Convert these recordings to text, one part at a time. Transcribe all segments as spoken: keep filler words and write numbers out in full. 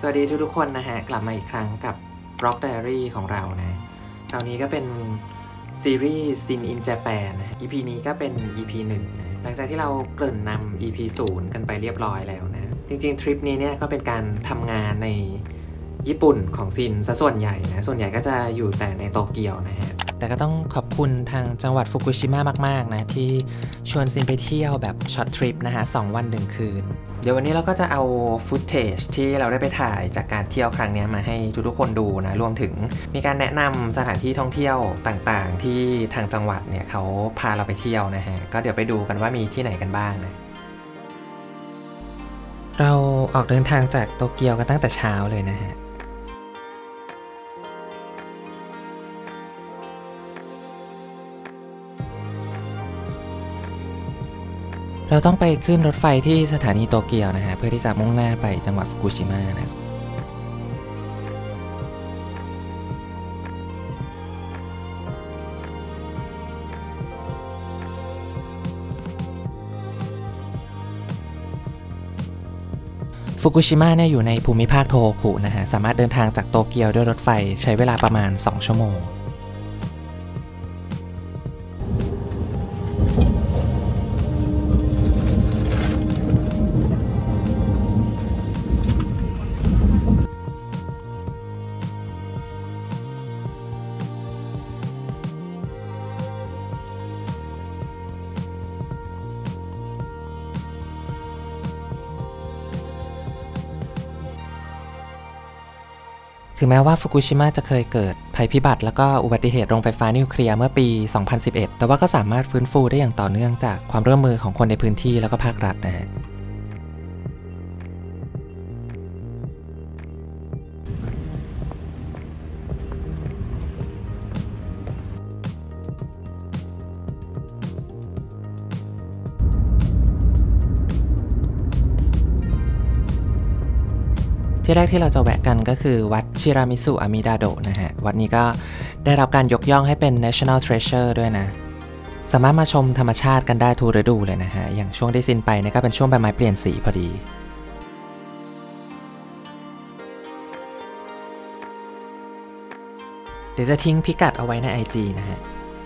สวัสดีทุกๆคนนะฮะกลับมาอีกครั้งกับ Rock Diary ของเรานะคราวนี้ก็เป็นซีรีส์ Sin in Japan นะ อี พี นี้ก็เป็น อี พี หนึ่งนะหลังจากที่เราเกริ่นนำ อี พี ศูนย์กันไปเรียบร้อยแล้วนะจริงๆทริปนี้เนี่ยก็เป็นการทำงานในญี่ปุ่นของซินซะส่วนใหญ่นะส่วนใหญ่ก็จะอยู่แต่ในโตเกียวนะฮะแต่ก็ต้องขอบคุณทางจังหวัดฟุกุชิมะมากๆนะที่ชวนซินไปเที่ยวแบบช็อตทริปนะฮะสองวันหนึ่งคืนเดี๋ยววันนี้เราก็จะเอาฟุตเทจที่เราได้ไปถ่ายจากการเที่ยวครั้งนี้มาให้ทุกๆคนดูนะรวมถึงมีการแนะนำสถานที่ท่องเที่ยวต่างๆที่ทางจังหวัดเนี่ยเขาพาเราไปเที่ยวนะฮะก็เดี๋ยวไปดูกันว่ามีที่ไหนกันบ้างนะเราออกเดินทางจากโตเกียวกันตั้งแต่เช้าเลยนะฮะเราต้องไปขึ้นรถไฟที่สถานีโตเกียวนะฮะเพื่อที่จะมุ่งหน้าไปจังหวัดฟุกุชิมะนะฟุกุชิมะเนี่ยอยู่ในภูมิภาคโทโฮคุนะฮะสามารถเดินทางจากโตเกียวด้วยรถไฟใช้เวลาประมาณสองชั่วโมงถึงแม้ว่าฟุกุชิมะจะเคยเกิดภัยพิบัติแล้วก็อุบัติเหตุโรงไฟฟ้านิวเคลียร์เมื่อปี สองพันสิบเอ็ด แต่ว่าก็สามารถฟื้นฟูได้อย่างต่อเนื่องจากความร่วมมือของคนในพื้นที่แล้วก็ภาครัฐนะฮะที่แรกที่เราจะแวะกันก็คือวัดชิรามิสุอามิดาโดะนะฮะวัดนี้ก็ได้รับการยกย่องให้เป็น National Treasure ด้วยนะสามารถมาชมธรรมชาติกันได้ทุกฤดูเลยนะฮะอย่างช่วงได้ซินไปเนี่ยก็เป็นช่วงใบไม้เปลี่ยนสีพอดีเดี๋ยวจะทิ้งพิกัดเอาไว้ใน ไอ จี นะฮะ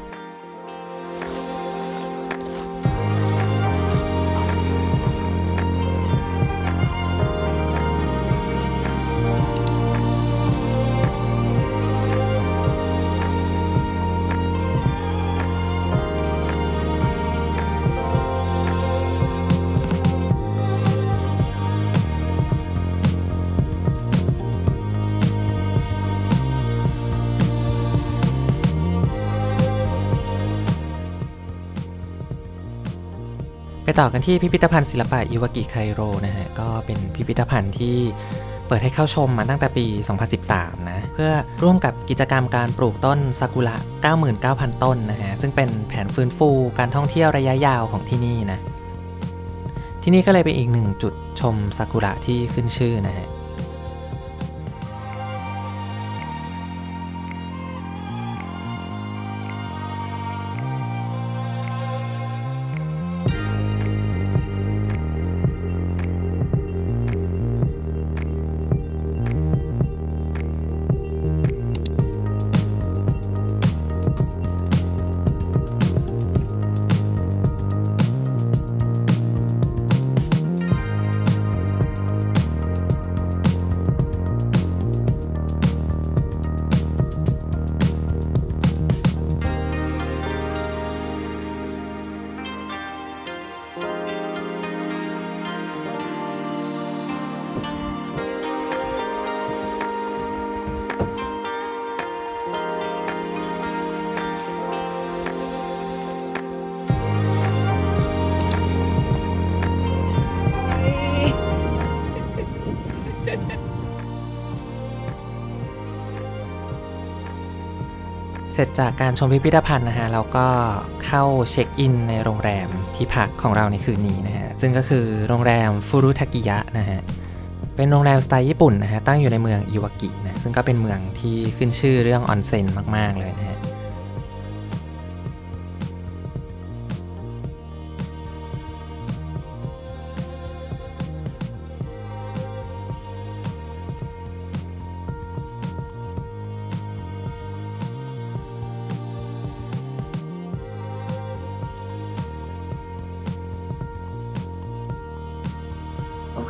ไปต่อกันที่พิพิธภัณฑ์ศิลปะอิวากิไคโรนะฮะก็เป็นพิพิธภัณฑ์ที่เปิดให้เข้าชมมาตั้งแต่ปี สองพันสิบสาม นะเพื่อร่วมกับกิจกรรมการปลูกต้นซากุระ เก้าหมื่นเก้าพัน ต้นนะฮะซึ่งเป็นแผนฟื้นฟูการท่องเที่ยวระยะยาวของที่นี่นะที่นี่ก็เลยเป็นอีกหนึ่งจุดชมซากุระที่ขึ้นชื่อนะฮะเสร็จจากการชมพิพิธภัณฑ์นะฮะเราก็เข้าเช็คอินในโรงแรมที่พักของเราในคืนนี้นะฮะซึ่งก็คือโรงแรมฟูรุทากิยะนะฮะเป็นโรงแรมสไตล์ญี่ปุ่นนะฮะตั้งอยู่ในเมืองอิวากินะซึ่งก็เป็นเมืองที่ขึ้นชื่อเรื่องออนเซ็นมากๆเลยนะฮะ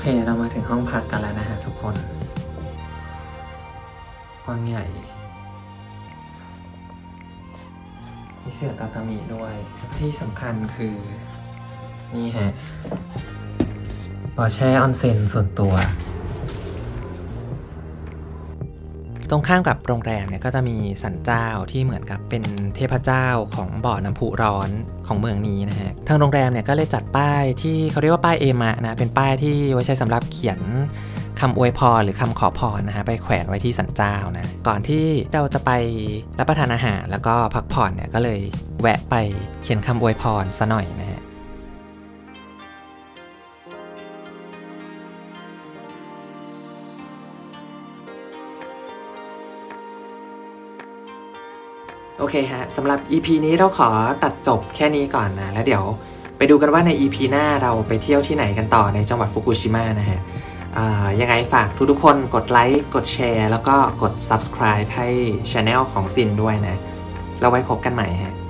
เรามาถึงห้องพักกันแล้วนะฮะทุกคนกว้างใหญ่มีเสื่อตาตามีด้วยที่สำคัญคือนี่ฮะบ่อแช่ออนเซ็นส่วนตัวตรงข้ามกับโรงแรมเนี่ยก็จะมีศาลเจ้าที่เหมือนกับเป็นเทพเจ้าของบ่อน้ำพุร้อนของเมืองนี้นะฮะทางโรงแรมเนี่ยก็เลยจัดป้ายที่เขาเรียกว่าป้ายเอมะนะเป็นป้ายที่ไว้ใช้สำหรับเขียนคำอวยพรหรือคำขอพรนะฮะไปแขวนไว้ที่ศาลเจ้านะก่อนที่เราจะไปรับประทานอาหารแล้วก็พักผ่อนเนี่ยก็เลยแวะไปเขียนคำอวยพรซะหน่อยนะฮะโอเคฮะสำหรับ อี พี นี้เราขอตัดจบแค่นี้ก่อนนะแล้วเดี๋ยวไปดูกันว่าใน อี พี หน้าเราไปเที่ยวที่ไหนกันต่อในจังหวัดฟุกุชิมะนะฮะยังไงฝากทุกๆคนกดไลค์กดแชร์แล้วก็กด ซับสไครบ์ ให้ ชาแนล ของซินด้วยนะแล้วไว้พบกันใหม่ฮะ